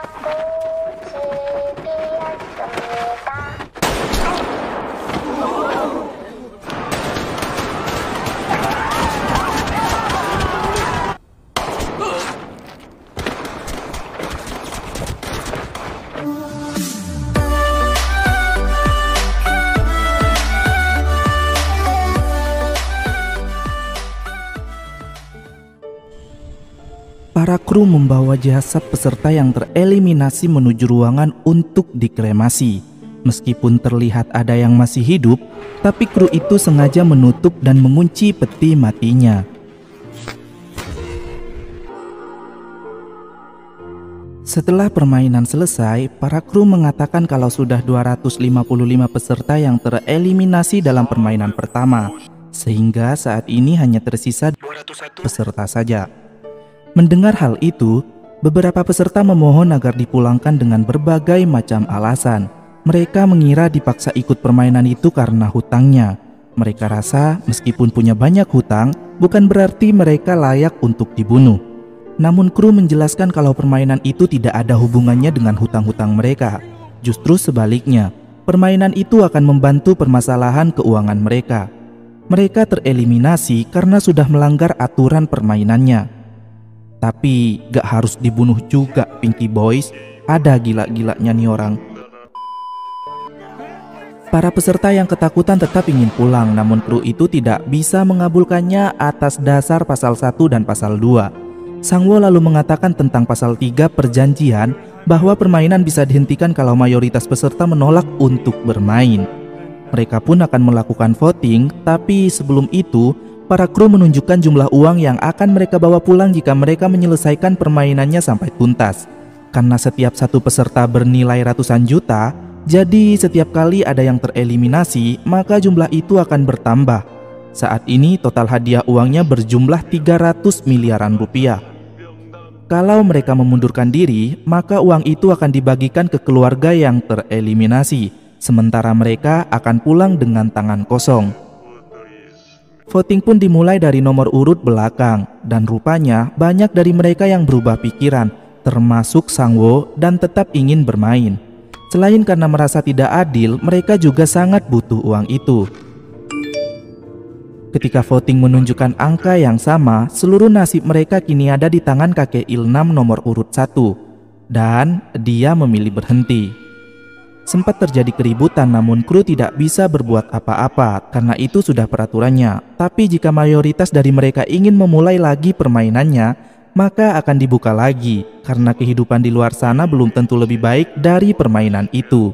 Para kru membawa jasad peserta yang tereliminasi menuju ruangan untuk dikremasi. Meskipun terlihat ada yang masih hidup, tapi kru itu sengaja menutup dan mengunci peti matinya. Setelah permainan selesai, para kru mengatakan kalau sudah 255 peserta yang tereliminasi dalam permainan pertama, sehingga saat ini hanya tersisa 201 peserta saja. Mendengar hal itu, beberapa peserta memohon agar dipulangkan dengan berbagai macam alasan. Mereka mengira dipaksa ikut permainan itu karena hutangnya. Mereka rasa meskipun punya banyak hutang, bukan berarti mereka layak untuk dibunuh. Namun kru menjelaskan kalau permainan itu tidak ada hubungannya dengan hutang-hutang mereka. Justru sebaliknya, permainan itu akan membantu permasalahan keuangan mereka. Mereka tereliminasi karena sudah melanggar aturan permainannya. Tapi gak harus dibunuh juga, Pinky Boys. Ada gila-gilanya nih orang. Para peserta yang ketakutan tetap ingin pulang, namun kru itu tidak bisa mengabulkannya atas dasar pasal 1 dan pasal 2. Sangwo lalu mengatakan tentang pasal 3 perjanjian bahwa permainan bisa dihentikan kalau mayoritas peserta menolak untuk bermain. Mereka pun akan melakukan voting, tapi sebelum itu para kru menunjukkan jumlah uang yang akan mereka bawa pulang jika mereka menyelesaikan permainannya sampai tuntas. Karena setiap satu peserta bernilai ratusan juta, jadi setiap kali ada yang tereliminasi, maka jumlah itu akan bertambah. Saat ini total hadiah uangnya berjumlah 300 miliaran rupiah. Kalau mereka memundurkan diri, maka uang itu akan dibagikan ke keluarga yang tereliminasi, sementara mereka akan pulang dengan tangan kosong. Voting pun dimulai dari nomor urut belakang, dan rupanya banyak dari mereka yang berubah pikiran, termasuk Sangwo, dan tetap ingin bermain. Selain karena merasa tidak adil, mereka juga sangat butuh uang itu. Ketika voting menunjukkan angka yang sama, seluruh nasib mereka kini ada di tangan kakek Ilnam nomor urut 1, dan dia memilih berhenti. Sempat terjadi keributan, namun kru tidak bisa berbuat apa-apa karena itu sudah peraturannya. Tapi jika mayoritas dari mereka ingin memulai lagi permainannya, maka akan dibuka lagi karena kehidupan di luar sana belum tentu lebih baik dari permainan itu.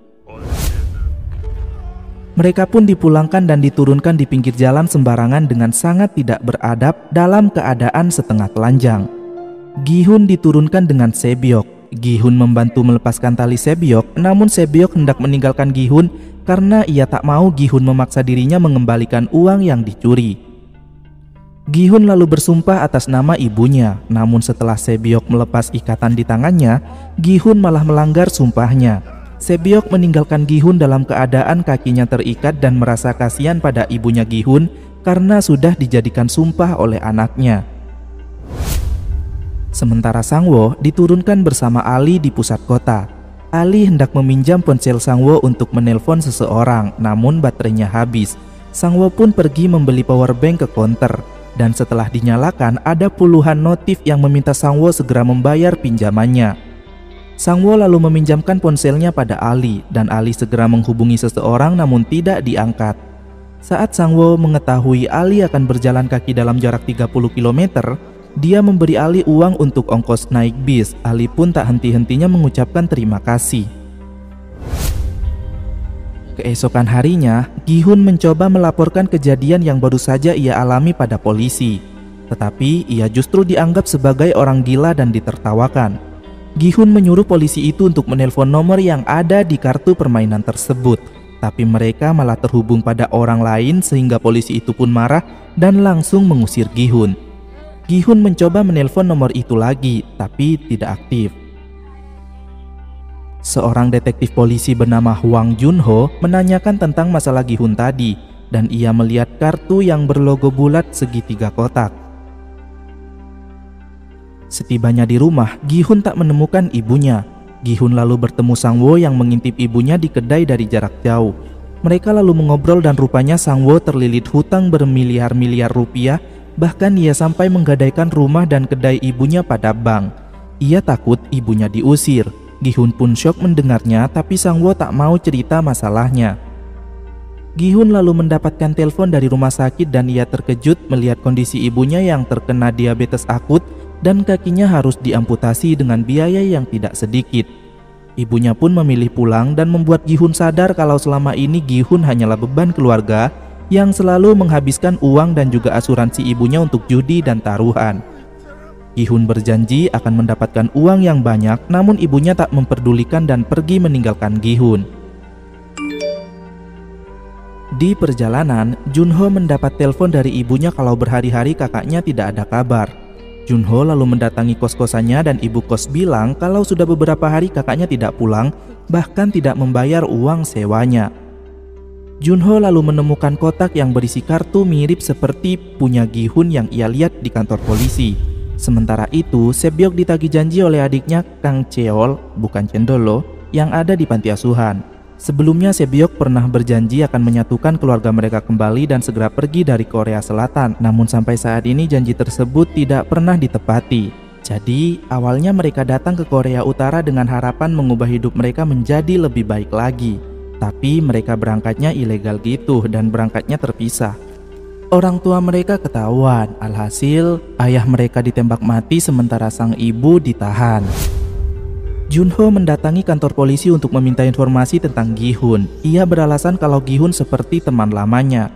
Mereka pun dipulangkan dan diturunkan di pinggir jalan sembarangan dengan sangat tidak beradab dalam keadaan setengah telanjang. Gi-hun diturunkan dengan Sebyok. Gi-hun membantu melepaskan tali Sebyok, namun Sebyok hendak meninggalkan Gi-hun karena ia tak mau Gi-hun memaksa dirinya mengembalikan uang yang dicuri. Gi-hun lalu bersumpah atas nama ibunya, namun setelah Sebyok melepas ikatan di tangannya, Gi-hun malah melanggar sumpahnya. Sebyok meninggalkan Gi-hun dalam keadaan kakinya terikat dan merasa kasihan pada ibunya Gi-hun karena sudah dijadikan sumpah oleh anaknya. Sementara Sangwo diturunkan bersama Ali di pusat kota. Ali hendak meminjam ponsel Sangwo untuk menelpon seseorang, namun baterainya habis. Sangwo pun pergi membeli powerbank ke counter, dan setelah dinyalakan ada puluhan notif yang meminta Sangwo segera membayar pinjamannya. Sangwo lalu meminjamkan ponselnya pada Ali, dan Ali segera menghubungi seseorang namun tidak diangkat. Saat Sangwo mengetahui Ali akan berjalan kaki dalam jarak 30 km, dia memberi Ali uang untuk ongkos naik bis. Ali pun tak henti-hentinya mengucapkan terima kasih. Keesokan harinya, Gi-hun mencoba melaporkan kejadian yang baru saja ia alami pada polisi. Tetapi ia justru dianggap sebagai orang gila dan ditertawakan. Gi-hun menyuruh polisi itu untuk menelpon nomor yang ada di kartu permainan tersebut. Tapi mereka malah terhubung pada orang lain sehingga polisi itu pun marah dan langsung mengusir Gi-hun. Gi-hun mencoba menelpon nomor itu lagi, tapi tidak aktif. Seorang detektif polisi bernama Hwang Junho menanyakan tentang masalah Gi-hun tadi, dan ia melihat kartu yang berlogo bulat segitiga kotak. Setibanya di rumah, Gi-hun tak menemukan ibunya. Gi-hun lalu bertemu Sang-woo yang mengintip ibunya di kedai dari jarak jauh. Mereka lalu mengobrol dan rupanya Sang-woo terlilit hutang bermiliar-miliar rupiah. Bahkan ia sampai menggadaikan rumah dan kedai ibunya pada bank. Ia takut ibunya diusir. Gi-hun pun syok mendengarnya, tapi Sang-woo tak mau cerita masalahnya. Gi-hun lalu mendapatkan telepon dari rumah sakit dan ia terkejut melihat kondisi ibunya yang terkena diabetes akut dan kakinya harus diamputasi dengan biaya yang tidak sedikit. Ibunya pun memilih pulang dan membuat Gi-hun sadar kalau selama ini Gi-hun hanyalah beban keluarga yang selalu menghabiskan uang dan juga asuransi ibunya untuk judi dan taruhan. Gi-hun berjanji akan mendapatkan uang yang banyak, namun ibunya tak memperdulikan dan pergi meninggalkan Gi-hun. Di perjalanan, Junho mendapat telepon dari ibunya kalau berhari-hari kakaknya tidak ada kabar. Junho lalu mendatangi kos-kosannya dan ibu kos bilang kalau sudah beberapa hari kakaknya tidak pulang, bahkan tidak membayar uang sewanya. Junho lalu menemukan kotak yang berisi kartu mirip seperti punya Gi-hun yang ia lihat di kantor polisi. Sementara itu, Sebyok ditagih janji oleh adiknya Kang Cheol, bukan Cendolo, yang ada di panti asuhan. Sebelumnya Sebyok pernah berjanji akan menyatukan keluarga mereka kembali dan segera pergi dari Korea Selatan. Namun sampai saat ini janji tersebut tidak pernah ditepati. Jadi awalnya mereka datang ke Korea Utara dengan harapan mengubah hidup mereka menjadi lebih baik lagi. Tapi mereka berangkatnya ilegal gitu dan berangkatnya terpisah. Orang tua mereka ketahuan, alhasil ayah mereka ditembak mati sementara sang ibu ditahan. Junho mendatangi kantor polisi untuk meminta informasi tentang Gi-hun. Ia beralasan kalau Gi-hun seperti teman lamanya.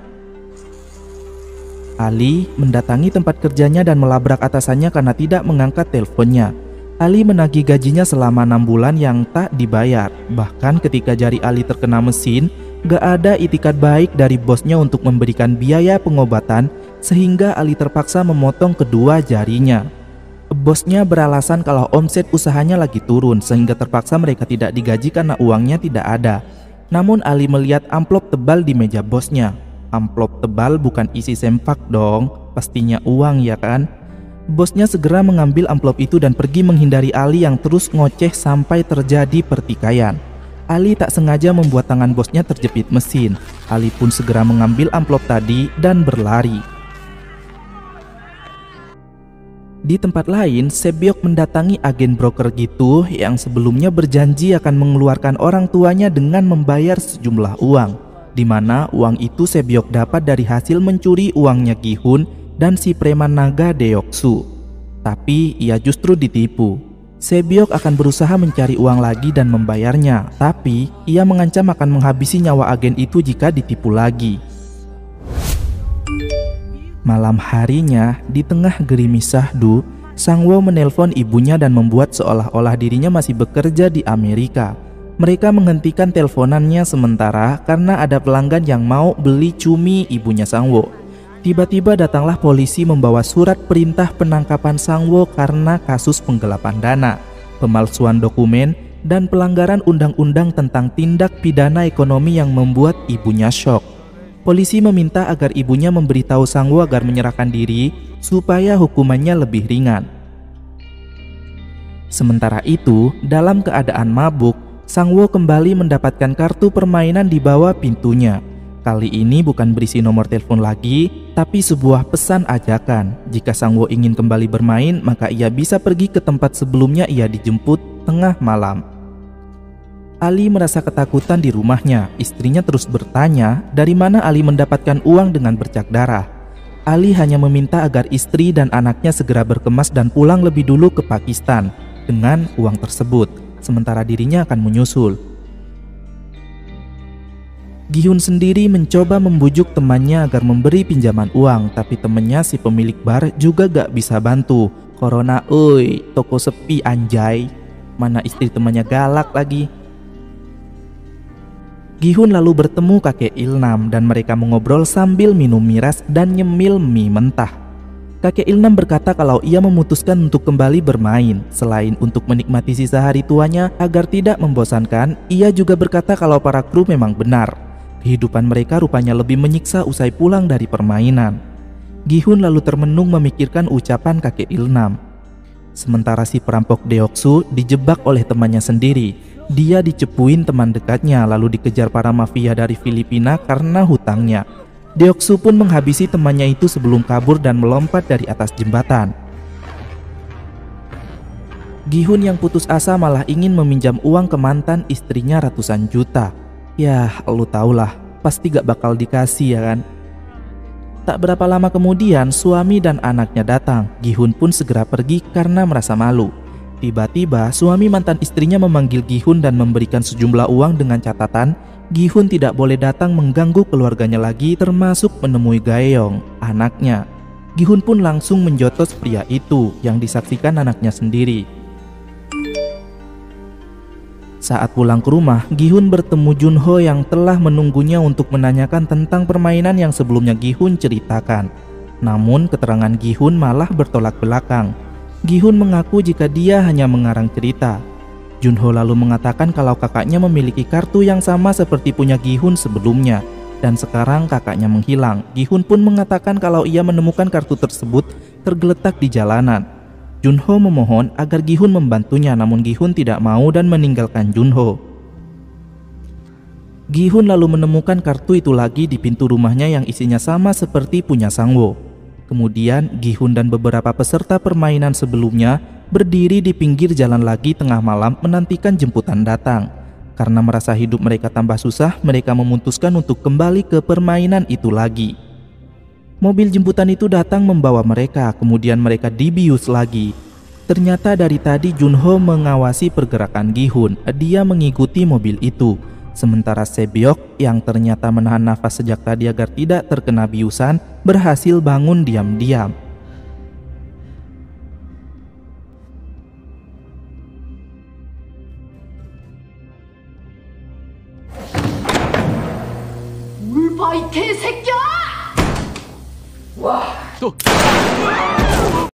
Ali mendatangi tempat kerjanya dan melabrak atasannya karena tidak mengangkat teleponnya. Ali menagih gajinya selama 6 bulan yang tak dibayar. Bahkan ketika jari Ali terkena mesin, gak ada itikat baik dari bosnya untuk memberikan biaya pengobatan, sehingga Ali terpaksa memotong kedua jarinya. Bosnya beralasan kalau omset usahanya lagi turun sehingga terpaksa mereka tidak digaji karena uangnya tidak ada. Namun Ali melihat amplop tebal di meja bosnya. Amplop tebal bukan isi sempak dong, pastinya uang ya kan? Bosnya segera mengambil amplop itu dan pergi menghindari Ali yang terus ngoceh sampai terjadi pertikaian. Ali tak sengaja membuat tangan bosnya terjepit mesin. Ali pun segera mengambil amplop tadi dan berlari. Di tempat lain, Sebyok mendatangi agen broker gitu yang sebelumnya berjanji akan mengeluarkan orang tuanya dengan membayar sejumlah uang, di mana uang itu Sebyok dapat dari hasil mencuri uangnya Gi-hun dan si preman naga Deoksu. Tapi ia justru ditipu. Sebyok akan berusaha mencari uang lagi dan membayarnya, tapi ia mengancam akan menghabisi nyawa agen itu jika ditipu lagi. Malam harinya, di tengah gerimis syahdu, Sang-woo menelpon ibunya dan membuat seolah-olah dirinya masih bekerja di Amerika. Mereka menghentikan teleponannya sementara karena ada pelanggan yang mau beli cumi ibunya Sang-woo. Tiba-tiba datanglah polisi membawa surat perintah penangkapan Sang-woo karena kasus penggelapan dana, pemalsuan dokumen, dan pelanggaran undang-undang tentang tindak pidana ekonomi yang membuat ibunya syok. Polisi meminta agar ibunya memberitahu Sang-woo agar menyerahkan diri supaya hukumannya lebih ringan. Sementara itu, dalam keadaan mabuk, Sang-woo kembali mendapatkan kartu permainan di bawah pintunya. Kali ini bukan berisi nomor telepon lagi, tapi sebuah pesan ajakan. Jika Sang-woo ingin kembali bermain, maka ia bisa pergi ke tempat sebelumnya ia dijemput tengah malam. Ali merasa ketakutan di rumahnya. Istrinya terus bertanya dari mana Ali mendapatkan uang dengan bercak darah. Ali hanya meminta agar istri dan anaknya segera berkemas dan pulang lebih dulu ke Pakistan dengan uang tersebut, sementara dirinya akan menyusul. Gi-hun sendiri mencoba membujuk temannya agar memberi pinjaman uang, tapi temannya si pemilik bar juga gak bisa bantu. Corona, toko sepi anjay. Mana istri temannya galak lagi. Gi-hun lalu bertemu kakek Ilnam dan mereka mengobrol sambil minum miras dan nyemil mie mentah. Kakek Ilnam berkata kalau ia memutuskan untuk kembali bermain. Selain untuk menikmati sisa hari tuanya agar tidak membosankan, ia juga berkata kalau para kru memang benar. Kehidupan mereka rupanya lebih menyiksa usai pulang dari permainan. Gi-hun lalu termenung memikirkan ucapan kakek Ilnam. Sementara si perampok Deoksu dijebak oleh temannya sendiri. Dia dicepuin teman dekatnya lalu dikejar para mafia dari Filipina karena hutangnya. Deoksu pun menghabisi temannya itu sebelum kabur dan melompat dari atas jembatan. Gi-hun yang putus asa malah ingin meminjam uang ke mantan istrinya ratusan juta. Yah, lu tahulah, pasti gak bakal dikasih ya kan? Tak berapa lama kemudian suami dan anaknya datang. Gi-hun pun segera pergi karena merasa malu. Tiba-tiba suami mantan istrinya memanggil Gi-hun dan memberikan sejumlah uang dengan catatan Gi-hun tidak boleh datang mengganggu keluarganya lagi, termasuk menemui Gaeong, anaknya. Gi-hun pun langsung menjotos pria itu yang disaksikan anaknya sendiri. Saat pulang ke rumah, Gi-hun bertemu Junho yang telah menunggunya untuk menanyakan tentang permainan yang sebelumnya Gi-hun ceritakan. Namun keterangan Gi-hun malah bertolak belakang. Gi-hun mengaku jika dia hanya mengarang cerita. Junho lalu mengatakan kalau kakaknya memiliki kartu yang sama seperti punya Gi-hun sebelumnya, dan sekarang kakaknya menghilang. Gi-hun pun mengatakan kalau ia menemukan kartu tersebut tergeletak di jalanan. Junho memohon agar Gi-hun membantunya, namun Gi-hun tidak mau dan meninggalkan Junho. Gi-hun lalu menemukan kartu itu lagi di pintu rumahnya yang isinya sama seperti punya Sang-woo. Kemudian Gi-hun dan beberapa peserta permainan sebelumnya berdiri di pinggir jalan lagi tengah malam menantikan jemputan datang. Karena merasa hidup mereka tambah susah, mereka memutuskan untuk kembali ke permainan itu lagi. Mobil jemputan itu datang membawa mereka, kemudian mereka dibius lagi. Ternyata dari tadi Junho mengawasi pergerakan Gi-hun. Dia mengikuti mobil itu. Sementara Sebyok yang ternyata menahan nafas sejak tadi agar tidak terkena biusan berhasil bangun diam-diam. 물봐 이 개새끼야! 와! 또!